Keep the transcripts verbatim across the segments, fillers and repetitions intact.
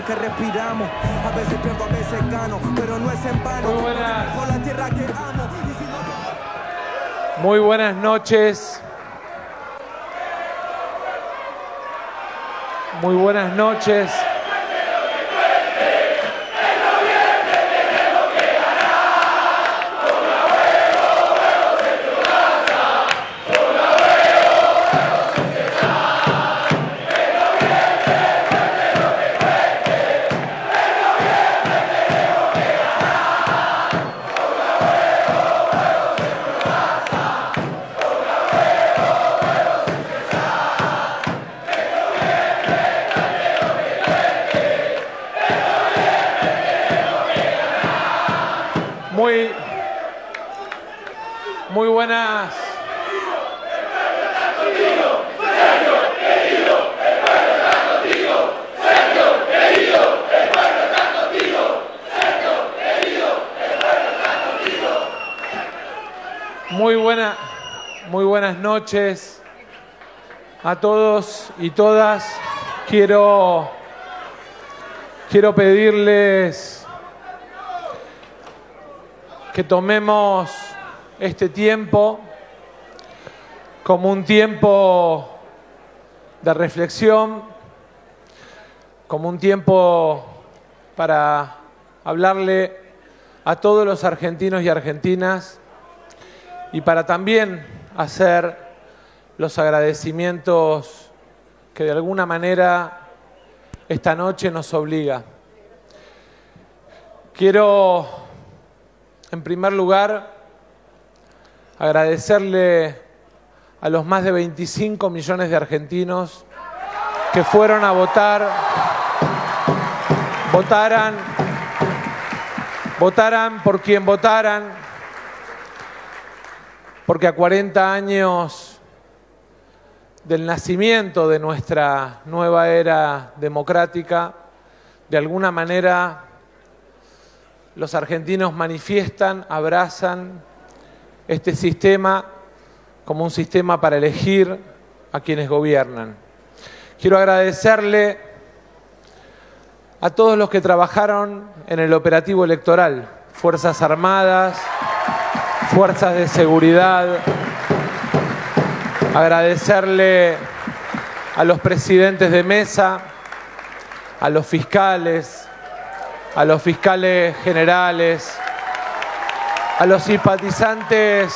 que respiramos. A veces pierdo, a veces gano, pero no es en vano. Muy buenas. Por la tierra que amo. Y si no... Muy buenas noches. Muy buenas noches. Muy, muy buenas. Muy buena, muy buenas noches a todos y todas. Quiero, quiero pedirles que tomemos este tiempo como un tiempo de reflexión, como un tiempo para hablarle a todos los argentinos y argentinas y para también hacer los agradecimientos que de alguna manera esta noche nos obliga. Quiero, en primer lugar, agradecerle a los más de veinticinco millones de argentinos que fueron a votar, votaran, votaran por quien votaran, porque a cuarenta años del nacimiento de nuestra nueva era democrática, de alguna manera los argentinos manifiestan, abrazan este sistema como un sistema para elegir a quienes gobiernan. Quiero agradecerle a todos los que trabajaron en el operativo electoral, Fuerzas Armadas, Fuerzas de Seguridad, agradecerle a los presidentes de mesa, a los fiscales, a los fiscales generales, a los simpatizantes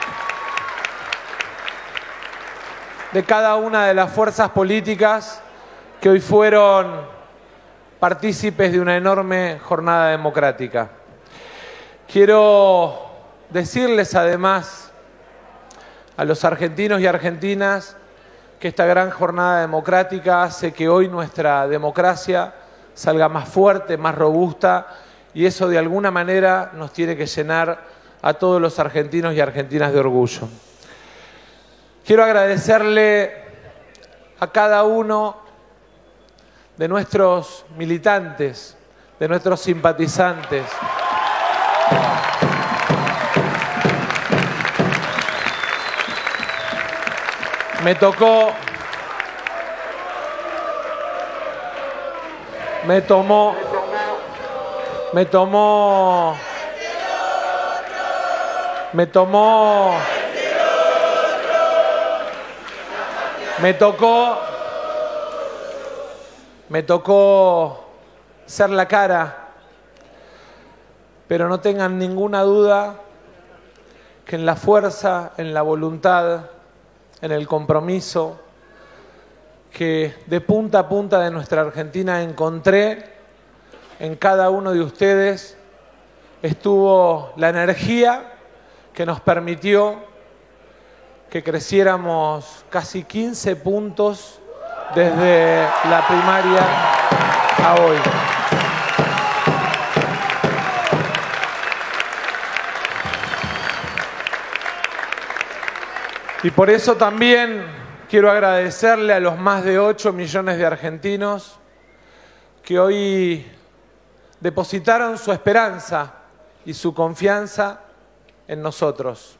de cada una de las fuerzas políticas que hoy fueron partícipes de una enorme jornada democrática. Quiero decirles además a los argentinos y argentinas que esta gran jornada democrática hace que hoy nuestra democracia salga más fuerte, más robusta, y eso de alguna manera nos tiene que llenar a todos los argentinos y argentinas de orgullo. Quiero agradecerle a cada uno de nuestros militantes, de nuestros simpatizantes, me tocó Me tomó, me tomó, me tomó, me tocó, me tocó ser la cara, pero no tengan ninguna duda que en la fuerza, en la voluntad, en el compromiso que de punta a punta de nuestra Argentina encontré en cada uno de ustedes, estuvo la energía que nos permitió que creciéramos casi quince puntos desde la primaria a hoy. Y por eso también quiero agradecerle a los más de ocho millones de argentinos que hoy depositaron su esperanza y su confianza en nosotros.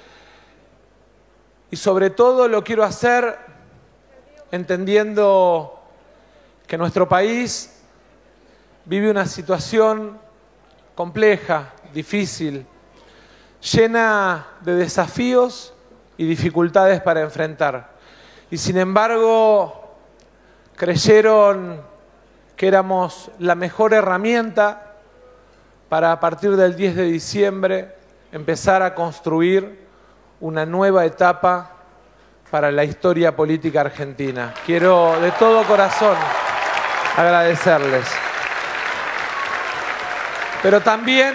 Y sobre todo lo quiero hacer entendiendo que nuestro país vive una situación compleja, difícil, llena de desafíos y dificultades para enfrentar. Y sin embargo, creyeron que éramos la mejor herramienta para, a partir del diez de diciembre, empezar a construir una nueva etapa para la historia política argentina. Quiero de todo corazón agradecerles. Pero también,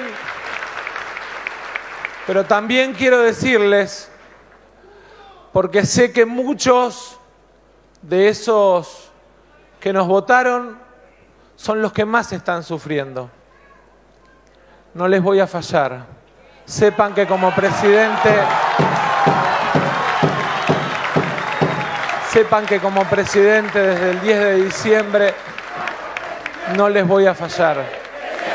pero también quiero decirles, porque sé que muchos de esos que nos votaron son los que más están sufriendo. No les voy a fallar. Sepan que como presidente, sepan que como presidente desde el diez de diciembre no les voy a fallar.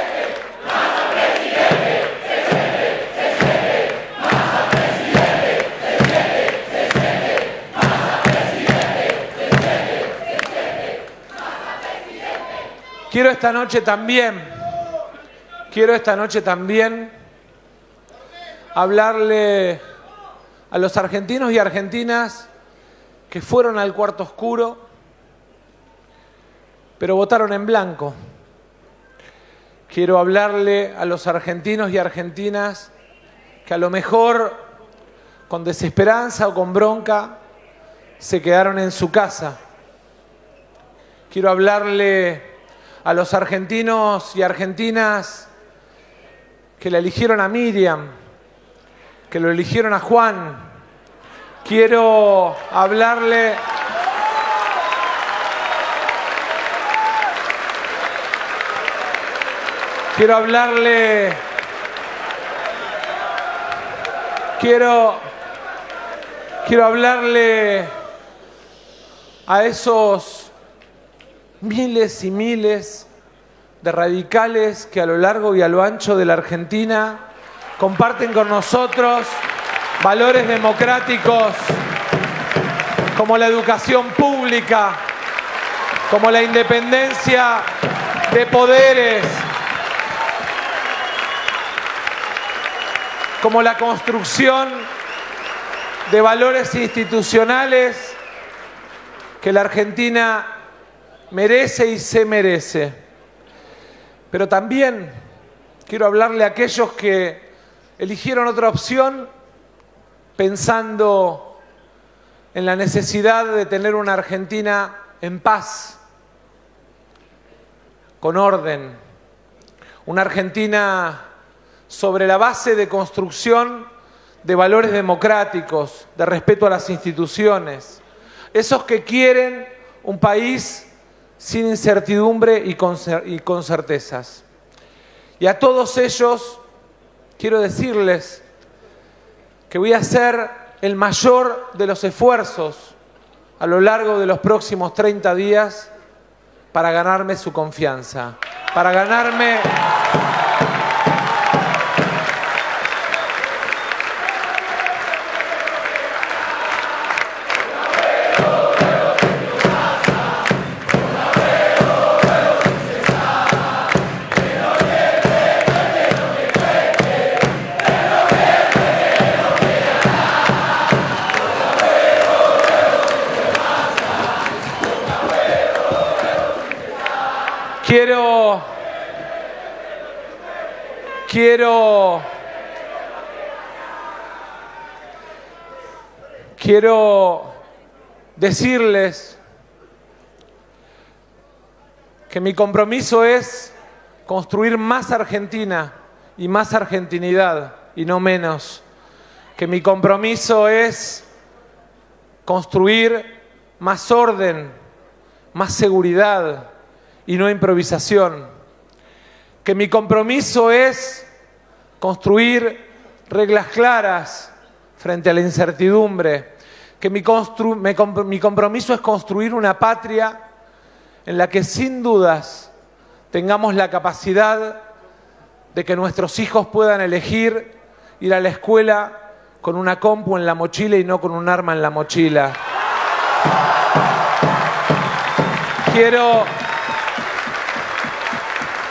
Quiero esta noche también, quiero esta noche también hablarle a los argentinos y argentinas que fueron al cuarto oscuro, pero votaron en blanco. Quiero hablarle a los argentinos y argentinas que a lo mejor con desesperanza o con bronca se quedaron en su casa. Quiero hablarle a los argentinos y argentinas que la eligieron a Miriam, que lo eligieron a Juan. Quiero hablarle quiero hablarle quiero quiero hablarle a esos miles y miles de radicales que a lo largo y a lo ancho de la Argentina comparten con nosotros valores democráticos como la educación pública, como la independencia de poderes, como la construcción de valores institucionales que la Argentina merece y se merece. Pero también quiero hablarle a aquellos que eligieron otra opción pensando en la necesidad de tener una Argentina en paz, con orden, una Argentina sobre la base de construcción de valores democráticos, de respeto a las instituciones, esos que quieren un país sin incertidumbre y con, y con certezas. Y a todos ellos quiero decirles que voy a hacer el mayor de los esfuerzos a lo largo de los próximos treinta días para ganarme su confianza, para ganarme Quiero, quiero, quiero decirles que mi compromiso es construir más Argentina y más argentinidad y no menos. Que mi compromiso es construir más orden, más seguridad y no improvisación. Que mi compromiso es construir reglas claras frente a la incertidumbre. Que mi, constru me comp mi compromiso es construir una patria en la que sin dudas tengamos la capacidad de que nuestros hijos puedan elegir ir a la escuela con una compu en la mochila y no con un arma en la mochila. Quiero...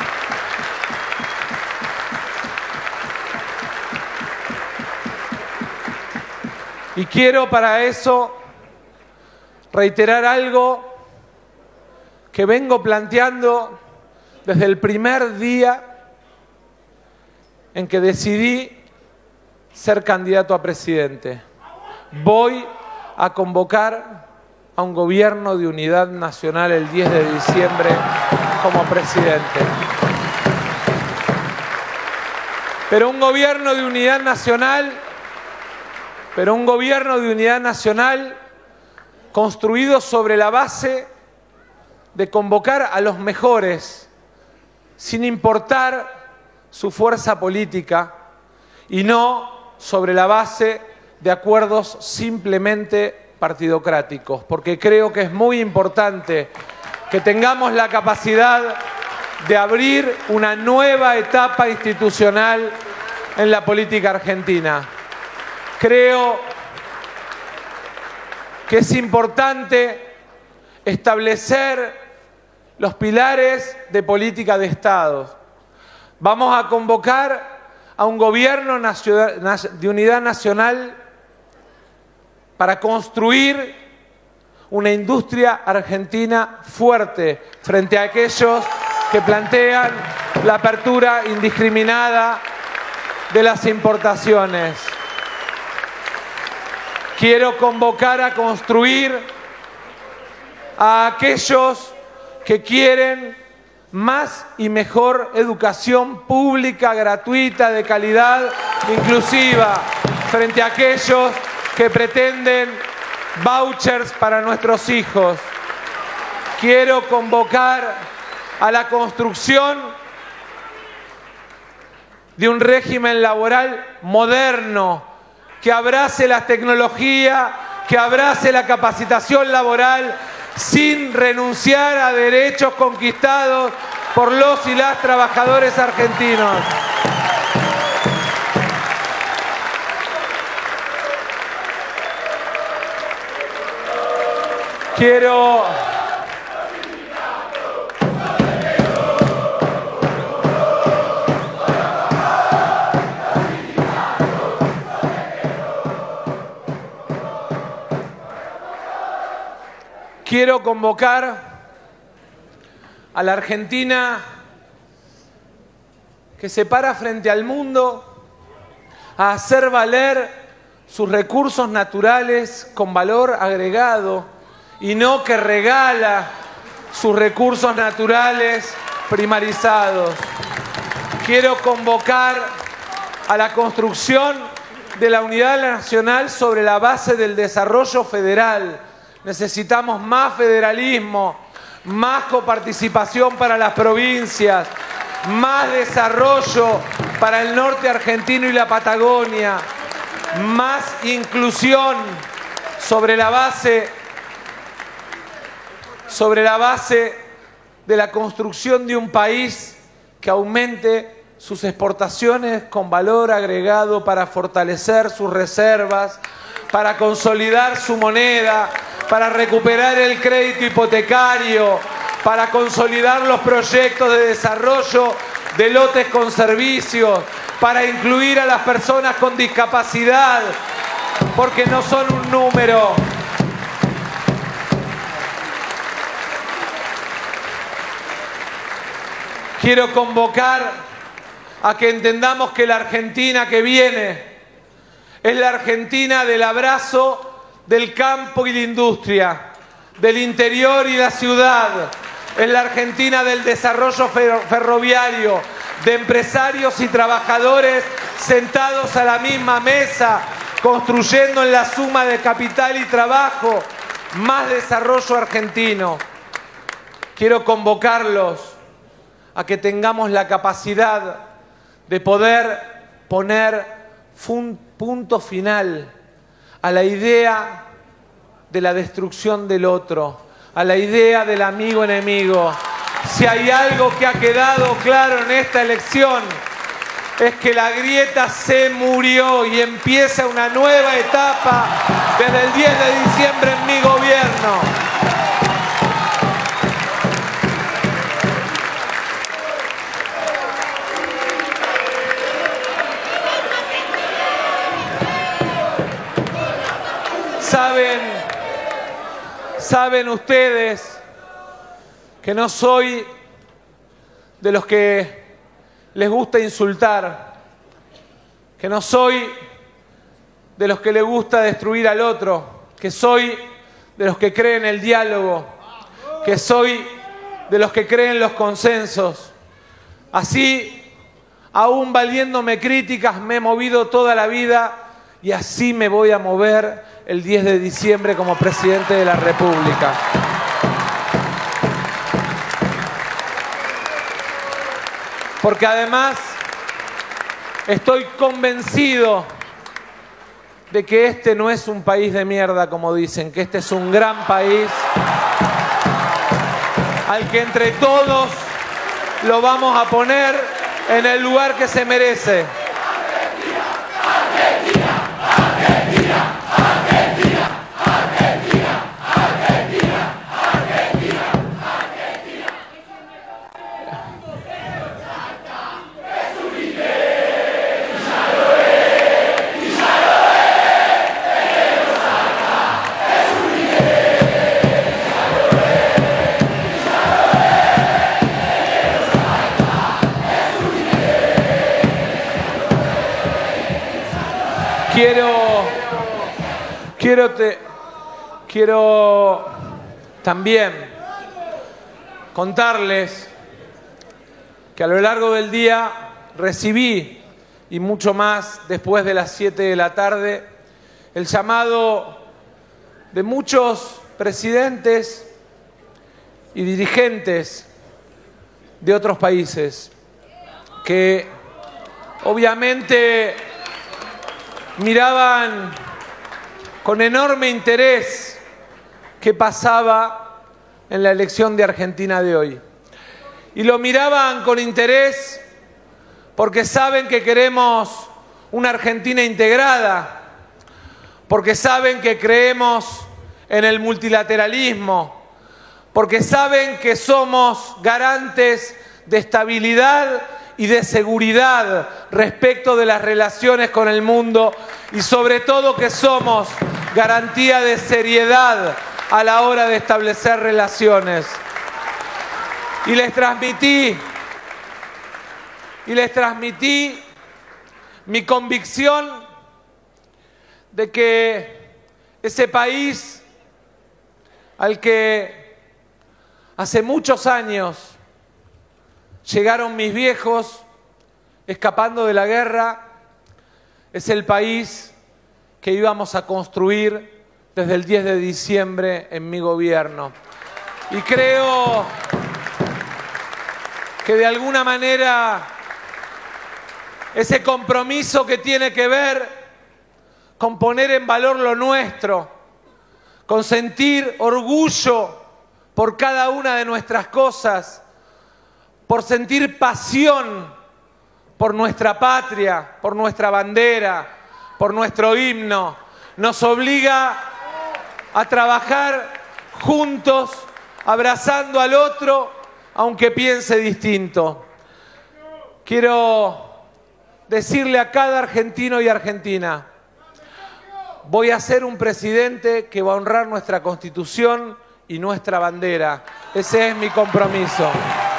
Y quiero para eso reiterar algo que vengo planteando desde el primer día en que decidí ser candidato a presidente. Voy a convocar a un gobierno de unidad nacional el diez de diciembre como presidente. Pero un gobierno de unidad nacional, pero un gobierno de unidad nacional construido sobre la base de convocar a los mejores, sin importar su fuerza política, y no sobre la base de acuerdos simplemente partidocráticos, porque creo que es muy importante que tengamos la capacidad de abrir una nueva etapa institucional en la política argentina. Creo que es importante establecer los pilares de política de Estado. Vamos a convocar a un gobierno de unidad nacional para construir una industria argentina fuerte frente a aquellos que plantean la apertura indiscriminada de las importaciones. Quiero convocar a construir a aquellos que quieren más y mejor educación pública, gratuita, de calidad, inclusiva, frente a aquellos que pretenden vouchers para nuestros hijos. Quiero convocar a la construcción de un régimen laboral moderno, que abrace la tecnología, que abrace la capacitación laboral, sin renunciar a derechos conquistados por los y las trabajadores argentinos. Quiero... Quiero convocar a la Argentina que se para frente al mundo a hacer valer sus recursos naturales con valor agregado y no que regala sus recursos naturales primarizados. Quiero convocar a la construcción de la unidad nacional sobre la base del desarrollo federal. Necesitamos más federalismo, más coparticipación para las provincias, más desarrollo para el norte argentino y la Patagonia, más inclusión sobre la base, sobre la base de la construcción de un país que aumente sus exportaciones con valor agregado para fortalecer sus reservas, para consolidar su moneda, para recuperar el crédito hipotecario, para consolidar los proyectos de desarrollo de lotes con servicios, para incluir a las personas con discapacidad, porque no son un número. Quiero convocar a que entendamos que la Argentina que viene es la Argentina del abrazo del campo y la industria, del interior y la ciudad. Es la Argentina del desarrollo ferroviario, de empresarios y trabajadores sentados a la misma mesa, construyendo en la suma de capital y trabajo más desarrollo argentino. Quiero convocarlos a que tengamos la capacidad de poder poner punto final a la idea de la destrucción del otro, a la idea del amigo enemigo. Si hay algo que ha quedado claro en esta elección, es que la grieta se murió y empieza una nueva etapa desde el diez de diciembre en mi gobierno. Saben, saben ustedes que no soy de los que les gusta insultar, que no soy de los que les gusta destruir al otro, que soy de los que creen en el diálogo, que soy de los que creen en los consensos. Así, aún valiéndome críticas, me he movido toda la vida y así me voy a mover el diez de diciembre como presidente de la República. Porque además estoy convencido de que este no es un país de mierda, como dicen, que este es un gran país al que entre todos lo vamos a poner en el lugar que se merece. Quiero, quiero, te, quiero también contarles que a lo largo del día recibí, y mucho más después de las siete de la tarde, el llamado de muchos presidentes y dirigentes de otros países que obviamente miraban con enorme interés qué pasaba en la elección de Argentina de hoy. Y lo miraban con interés porque saben que queremos una Argentina integrada, porque saben que creemos en el multilateralismo, porque saben que somos garantes de estabilidad y de seguridad respecto de las relaciones con el mundo y sobre todo que somos garantía de seriedad a la hora de establecer relaciones. Y les transmití, y les transmití mi convicción de que ese país al que hace muchos años llegaron mis viejos escapando de la guerra, es el país que íbamos a construir desde el diez de diciembre en mi gobierno. Y creo que de alguna manera ese compromiso que tiene que ver con poner en valor lo nuestro, con sentir orgullo por cada una de nuestras cosas, por sentir pasión por nuestra patria, por nuestra bandera, por nuestro himno, nos obliga a trabajar juntos, abrazando al otro, aunque piense distinto. Quiero decirle a cada argentino y argentina, voy a ser un presidente que va a honrar nuestra Constitución y nuestra bandera. Ese es mi compromiso.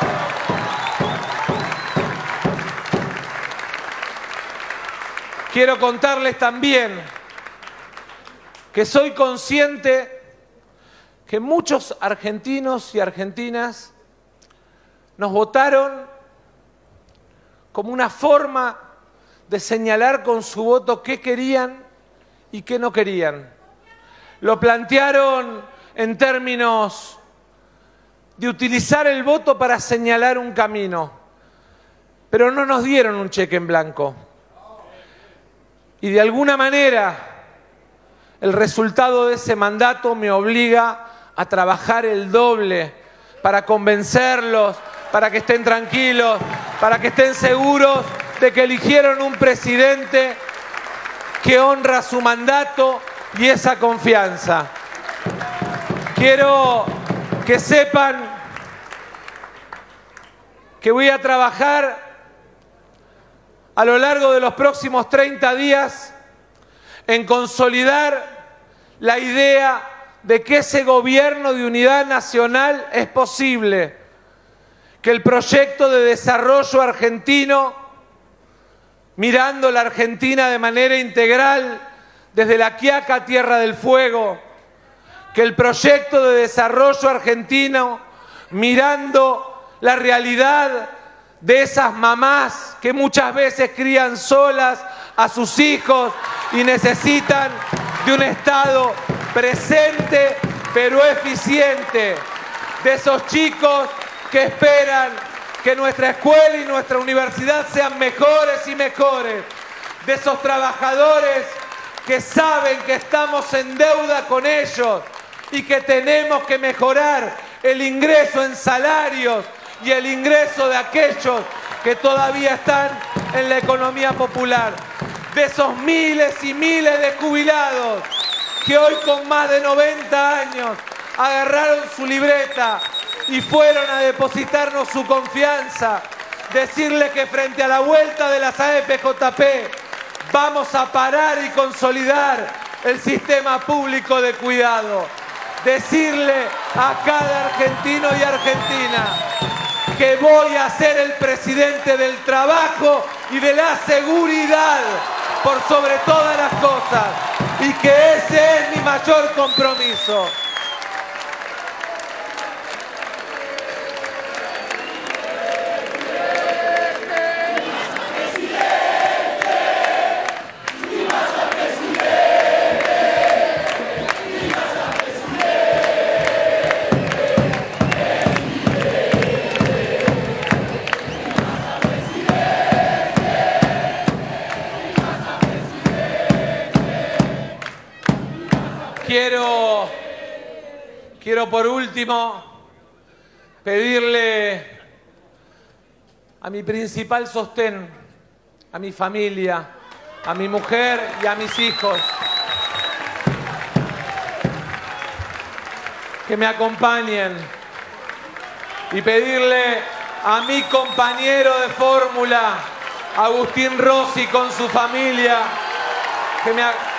Quiero contarles también que soy consciente que muchos argentinos y argentinas nos votaron como una forma de señalar con su voto qué querían y qué no querían. Lo plantearon en términos de utilizar el voto para señalar un camino, pero no nos dieron un cheque en blanco. Y de alguna manera el resultado de ese mandato me obliga a trabajar el doble para convencerlos, para que estén tranquilos, para que estén seguros de que eligieron un presidente que honra su mandato y esa confianza. Quiero que sepan que voy a trabajar a lo largo de los próximos treinta días en consolidar la idea de que ese gobierno de unidad nacional es posible, que el proyecto de desarrollo argentino, mirando la Argentina de manera integral, desde La Quiaca, Tierra del Fuego, que el proyecto de desarrollo argentino, mirando la realidad de esas mamás que muchas veces crían solas a sus hijos y necesitan de un Estado presente pero eficiente, de esos chicos que esperan que nuestra escuela y nuestra universidad sean mejores y mejores, de esos trabajadores que saben que estamos en deuda con ellos y que tenemos que mejorar el ingreso en salarios y el ingreso de aquellos que todavía están en la economía popular, de esos miles y miles de jubilados que hoy con más de noventa años agarraron su libreta y fueron a depositarnos su confianza, decirle que frente a la vuelta de las A F J P vamos a parar y consolidar el sistema público de cuidado, decirle a cada argentino y argentina que voy a ser el presidente del trabajo y de la seguridad por sobre todas las cosas, y que ese es mi mayor compromiso. Quiero, quiero por último pedirle a mi principal sostén, a mi familia, a mi mujer y a mis hijos, que me acompañen, y pedirle a mi compañero de fórmula, Agustín Rossi, con su familia, que me acompañen.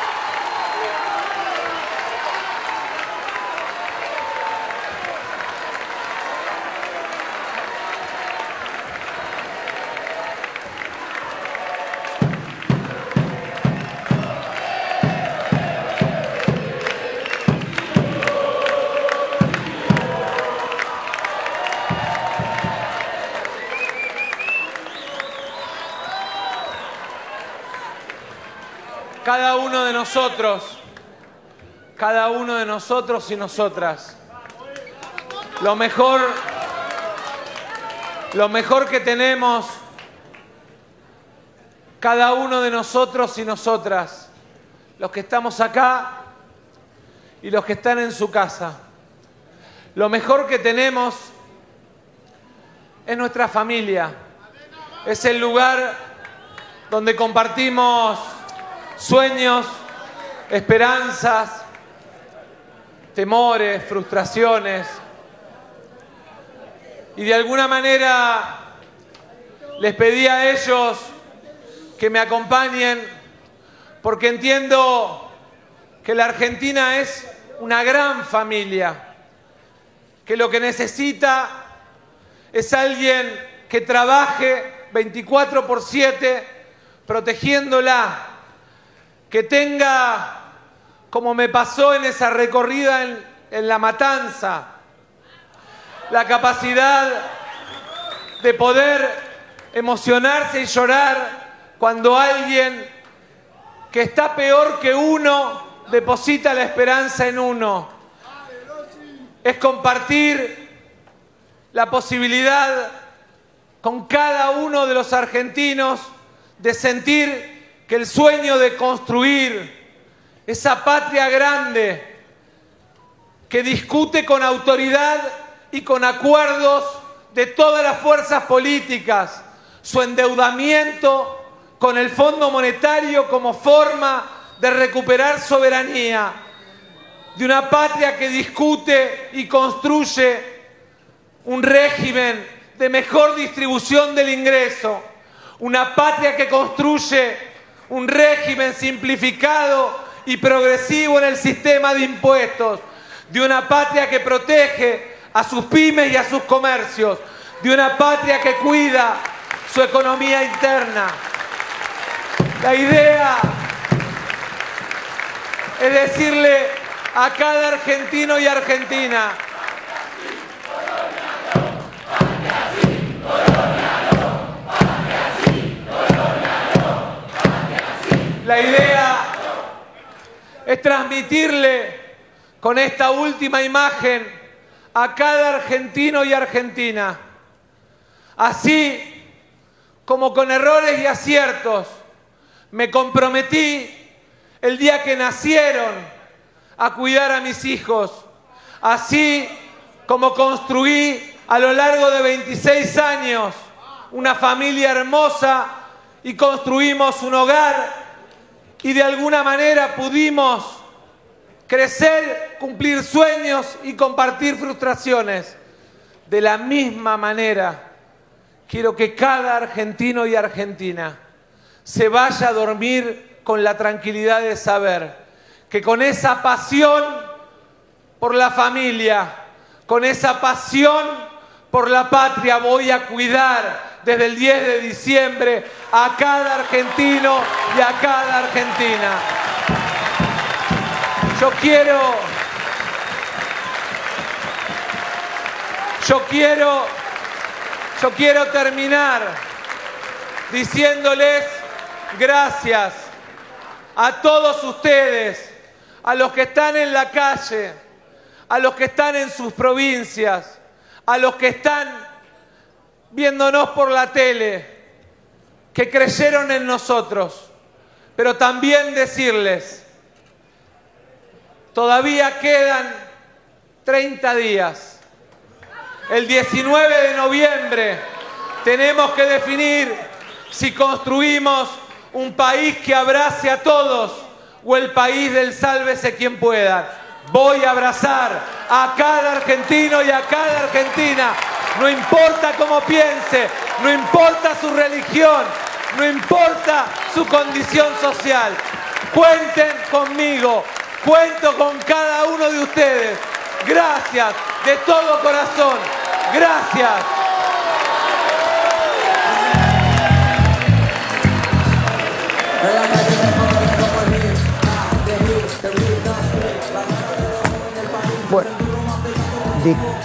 Cada uno de nosotros, cada uno de nosotros y nosotras, lo mejor, lo mejor que tenemos, cada uno de nosotros y nosotras, los que estamos acá y los que están en su casa, lo mejor que tenemos es nuestra familia, es el lugar donde compartimos sueños, esperanzas, temores, frustraciones. Y de alguna manera les pedí a ellos que me acompañen, porque entiendo que la Argentina es una gran familia, que lo que necesita es alguien que trabaje veinticuatro por siete protegiéndola, que tenga, como me pasó en esa recorrida en, en La Matanza, la capacidad de poder emocionarse y llorar cuando alguien que está peor que uno deposita la esperanza en uno. Es compartir la posibilidad con cada uno de los argentinos de sentir que el sueño de construir esa patria grande que discute con autoridad y con acuerdos de todas las fuerzas políticas su endeudamiento con el Fondo Monetario como forma de recuperar soberanía, de una patria que discute y construye un régimen de mejor distribución del ingreso, una patria que construye un régimen simplificado y progresivo en el sistema de impuestos, de una patria que protege a sus pymes y a sus comercios, de una patria que cuida su economía interna. La idea es decirle a cada argentino y argentina: la idea es transmitirle con esta última imagen a cada argentino y argentina, así como con errores y aciertos me comprometí el día que nacieron a cuidar a mis hijos, así como construí a lo largo de veintiséis años una familia hermosa y construimos un hogar y de alguna manera pudimos crecer, cumplir sueños y compartir frustraciones. De la misma manera, quiero que cada argentino y argentina se vaya a dormir con la tranquilidad de saber que con esa pasión por la familia, con esa pasión por la patria, voy a cuidar desde el diez de diciembre a cada argentino y a cada argentina. Yo quiero, yo quiero, yo quiero terminar diciéndoles gracias a todos ustedes, a los que están en la calle, a los que están en sus provincias, a los que están viéndonos por la tele, que creyeron en nosotros, pero también decirles, todavía quedan treinta días. El diecinueve de noviembre tenemos que definir si construimos un país que abrace a todos o el país del sálvese quien pueda. Voy a abrazar a cada argentino y a cada argentina. No importa cómo piense, no importa su religión, no importa su condición social. Cuenten conmigo, cuento con cada uno de ustedes. Gracias de todo corazón. Gracias. Bueno, de